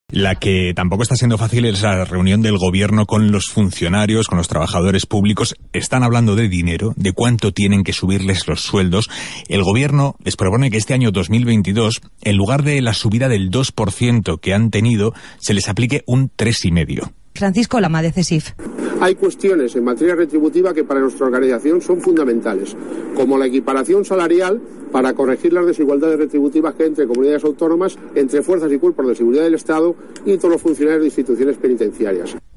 La que tampoco está siendo fácil es la reunión del gobierno con los funcionarios, con los trabajadores públicos. Están hablando de dinero, de cuánto tienen que subirles los sueldos. El gobierno les propone que este año 2022, en lugar de la subida del 2% que han tenido, se les aplique un 3,5%. Francisco Lama, de CESIF. Hay cuestiones en materia retributiva que para nuestra organización son fundamentales, como la equiparación salarial para corregir las desigualdades retributivas que hay entre comunidades autónomas, entre fuerzas y cuerpos de seguridad del Estado y todos los funcionarios de instituciones penitenciarias.